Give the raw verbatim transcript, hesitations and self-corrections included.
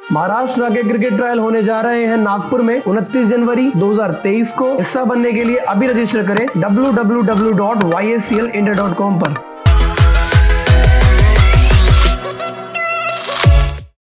महाराष्ट्र के cricket trial होने जा रहे हैं नागपुर में उनतीस जनवरी दो हज़ार तेईस को। हिस्सा बनने के लिए अभी रजिस्टर करें W W W dot Y S C L India dot com पर।